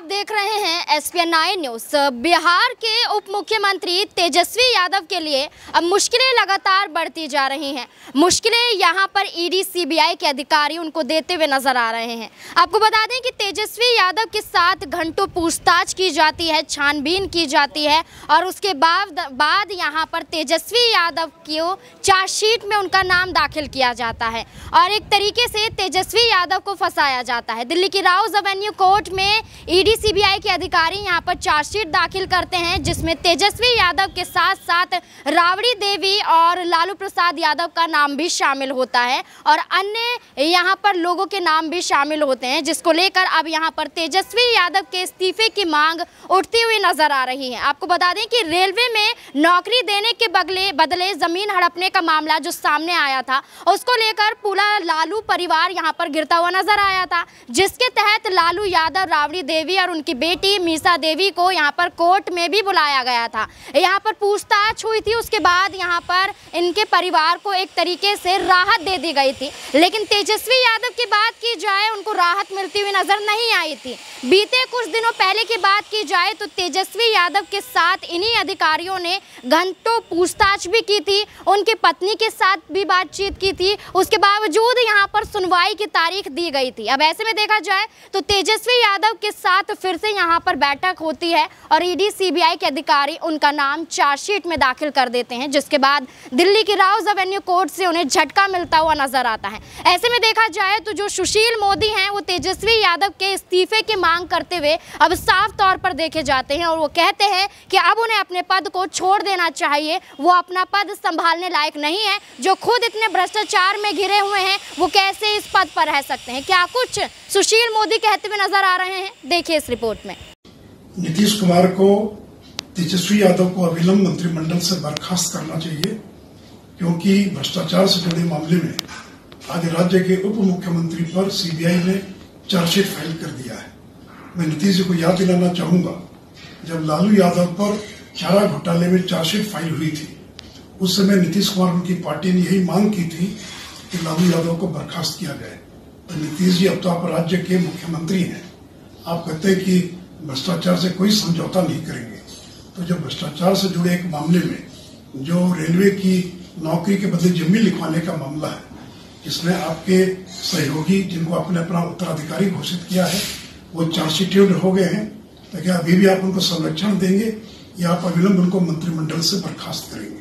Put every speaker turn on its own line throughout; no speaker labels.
आप देख रहे हैं SPN9 न्यूज। बिहार के उप मुख्यमंत्री तेजस्वी यादव के लिए अब मुश्किलें लगातार बढ़ती जा रही हैं। मुश्किलें यहां पर ईडी CBI के अधिकारी उनको देते हुए नजर आ रहे हैं। आपको बता दें कि तेजस्वी यादव के साथ घंटों पूछताछ की जाती है, छानबीन की जाती है और उसके बाद यहां पर तेजस्वी यादव को चार्जशीट में उनका नाम दाखिल किया जाता है और एक तरीके से तेजस्वी यादव को फंसाया जाता है। दिल्ली की राउज एवेन्यू कोर्ट में ईडी CBI के अधिकारी यहां पर चार्जशीट दाखिल करते हैं, जिसमें तेजस्वी यादव के साथ साथ राबड़ी देवी और लालू प्रसाद यादव का नाम भी शामिल होता है और अन्य यहां पर लोगों के नाम भी शामिल होते हैं, जिसको लेकर अब यहां पर तेजस्वी यादव के इस्तीफे की मांग उठती हुई नजर आ रही है। आपको बता दें कि रेलवे में नौकरी देने के बदले जमीन हड़पने का मामला जो सामने आया था, उसको लेकर पूरा लालू परिवार यहां पर गिरता हुआ नजर आया था, जिसके तहत लालू यादव, राबड़ी देवी और उनकी बेटी मीसा देवी को यहां पर कोर्ट में भी बुलाया गया था। यहां पर पूछताछ हुई थी, उसके बाद यहां पर इनके परिवार को एक तरीके से राहत दे दी गई थी, लेकिन तेजस्वी यादव की बात की जाए उनको राहत मिलती हुई नजर नहीं आई थी। बीते कुछ दिनों पहले की बात की जाए तो तेजस्वी यादव के साथ इन्हीं अधिकारियों ने घंटों पूछताछ भी की थी, उनकी पत्नी के साथ भी बातचीत की थी, उसके बावजूद यहां पर सुनवाई की तारीख दी गई थी। अब ऐसे में देखा जाए तो तेजस्वी यादव के साथ फिर से यहां पर बैठक होती है और ईडी CBI के अधिकारी उनका नाम चार्जशीट में दाखिल कर देते हैं, जिसके बाद दिल्ली की राउज एवेन्यू कोर्ट से उन्हें झटका मिलता हुआ नजर आता है। ऐसे में देखा जाए तो जो सुशील मोदी हैं वो तेजस्वी यादव के इस्तीफे की मांग करते हुए अब साफ तौर पर देखे जाते हैं और वो कहते हैं कि अब उन्हें अपने पद को छोड़ देना चाहिए, वो अपना पद संभालने लायक नहीं है। जो खुद इतने भ्रष्टाचार में घिरे हुए हैं वो कैसे इस पद पर रह सकते हैं? क्या कुछ सुशील मोदी कहते हुए नजर आ रहे हैं, देखिए इस रिपोर्ट में।
नीतीश कुमार को तेजस्वी यादव को अविलंब मंत्रिमंडल से बर्खास्त करना चाहिए, क्योंकि भ्रष्टाचार से जुड़े मामले में आज राज्य के उप मुख्यमंत्री पर CBI ने चार्जशीट फाइल कर दिया है। मैं नीतीश जी को याद दिलाना चाहूंगा, जब लालू यादव पर चारा घोटाले में चार्जशीट फाइल हुई थी, उस समय नीतीश कुमार उनकी पार्टी ने यही मांग की थी कि लालू यादव को बर्खास्त किया जाए। तो नीतीश जी अब तो आप राज्य के मुख्यमंत्री हैं, आप कहते हैं कि भ्रष्टाचार से कोई समझौता नहीं करेंगे, तो जब भ्रष्टाचार से जुड़े एक मामले में जो रेलवे की नौकरी के बदले जमीन लिखवाने का मामला है, जिसमें आपके सहयोगी जिनको आपने अपना उत्तराधिकारी घोषित किया है वो चार्जशीटेड हो गए हैं, तो क्या अभी भी आप उनको संरक्षण देंगे या आप अविलंब उनको मंत्रिमंडल से बर्खास्त करेंगे?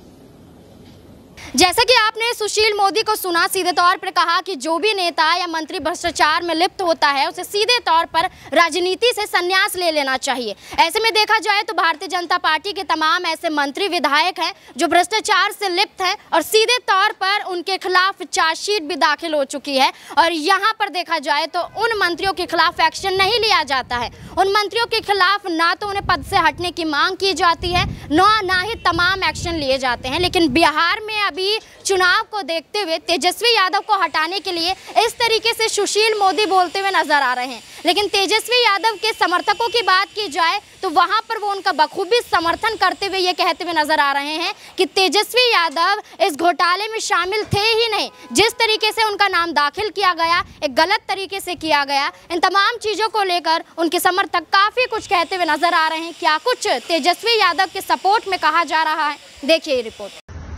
जैसा कि आपने सुशील मोदी को सुना, सीधे तौर पर कहा कि जो भी नेता या मंत्री भ्रष्टाचार में लिप्त होता है उसे सीधे तौर पर राजनीति से संन्यास ले लेना चाहिए। ऐसे में देखा जाए तो भारतीय जनता पार्टी के तमाम ऐसे मंत्री विधायक हैं जो भ्रष्टाचार से लिप्त हैं और सीधे तौर पर उनके खिलाफ चार्जशीट भी दाखिल हो चुकी है और यहाँ पर देखा जाए तो उन मंत्रियों के खिलाफ एक्शन नहीं लिया जाता है। उन मंत्रियों के खिलाफ ना तो उन्हें पद से हटने की मांग की जाती है, ना ही तमाम एक्शन लिए जाते हैं। लेकिन बिहार में अभी चुनाव को देखते हुए तेजस्वी यादव को हटाने के लिए इस तरीके से सुशील मोदी बोलते हुए नजर आ रहे हैं, लेकिन तेजस्वी यादव के समर्थकों की बात की जाए तो वहां पर वो उनका बखूबी समर्थन करते हुए ये कहते हुए नजर आ रहे हैं कि तेजस्वी यादव इस घोटाले में शामिल थे ही नहीं। जिस तरीके से उनका नाम दाखिल किया गया, एक गलत तरीके से किया गया, इन तमाम चीजों को लेकर उनके समर्थक काफी कुछ कहते हुए नजर आ रहे हैं। क्या कुछ तेजस्वी यादव के सपोर्ट में कहा जा रहा है, देखिए रिपोर्ट।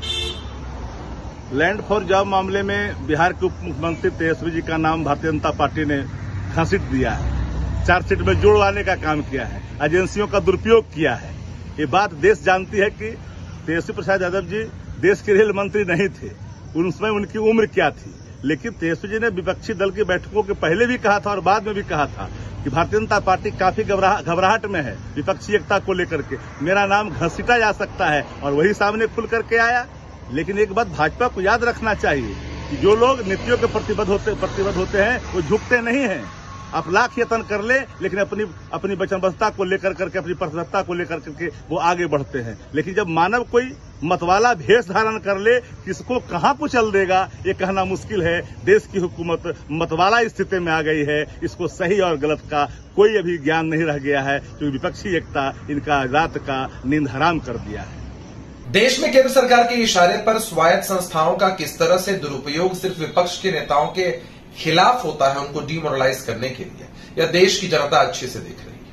लैंड फॉर जॉब मामले में बिहार के उप मुख्यमंत्री तेजस्वी जी का नाम भारतीय जनता पार्टी ने घसीट दिया है, चार्जशीट में जोड़वाने का काम किया है, एजेंसियों का दुरुपयोग किया है। ये बात देश जानती है कि तेजस्वी प्रसाद यादव जी देश के रेल मंत्री नहीं थे, उन समय उनकी उम्र क्या थी। लेकिन तेजस्वी जी ने विपक्षी दल की बैठकों के पहले भी कहा था और बाद में भी कहा था कि भारतीय जनता पार्टी काफी घबराहट में है विपक्षी एकता को लेकर के, मेरा नाम घसीटा जा सकता है, और वही सामने खुल करके आया। लेकिन एक बात भाजपा को याद रखना चाहिए कि जो लोग नीतियों के प्रतिबद्ध होते हैं वो झुकते नहीं हैं। आप लाख यत्न कर ले, लेकिन अपनी वचनबद्धता को लेकर करके, अपनी प्रतिबद्धता को लेकर करके वो आगे बढ़ते हैं। लेकिन जब मानव कोई मतवाला भेष धारण कर ले, किसको कहां कुचल देगा ये कहना मुश्किल है। देश की हुकूमत मतवाला स्थिति में आ गई है, इसको सही और गलत का कोई अभी ज्ञान नहीं रह गया है, क्योंकि विपक्षी एकता इनका रात का नींद हराम कर दिया है।
देश में केंद्र सरकार के इशारे पर स्वायत्त संस्थाओं का किस तरह से दुरुपयोग सिर्फ विपक्ष के नेताओं के खिलाफ होता है, उनको डिमोरलाइज करने के लिए, यह देश की जनता अच्छे से देख रही है।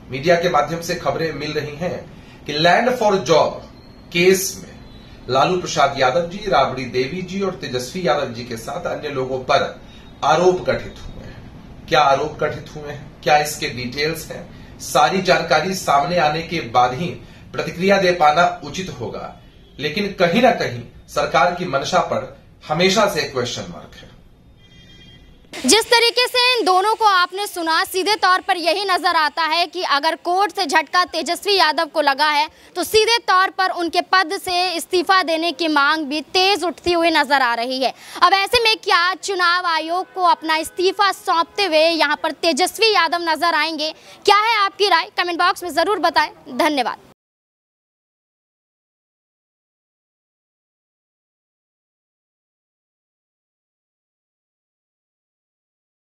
मीडिया के माध्यम से खबरें मिल रही हैं कि लैंड फॉर जॉब केस में लालू प्रसाद यादव जी, राबड़ी देवी जी और तेजस्वी यादव जी के साथ अन्य लोगों पर आरोप गठित हुए हैं। क्या आरोप गठित हुए हैं, क्या इसके डिटेल्स हैं, सारी जानकारी सामने आने के बाद ही प्रतिक्रिया दे पाना उचित होगा। लेकिन कहीं ना कहीं सरकार की मंशा पर हमेशा से क्वेश्चन मार्क है।
जिस तरीके से इन दोनों को आपने सुना, सीधे तौर पर यही नजर आता है कि अगर कोर्ट से झटका तेजस्वी यादव को लगा है तो सीधे तौर पर उनके पद से इस्तीफा देने की मांग भी तेज उठती हुई नजर आ रही है। अब ऐसे में क्या चुनाव आयोग को अपना इस्तीफा सौंपते हुए यहां पर तेजस्वी यादव नजर आएंगे? क्या है आपकी राय? कमेंट बॉक्स में जरूर बताएं। धन्यवाद।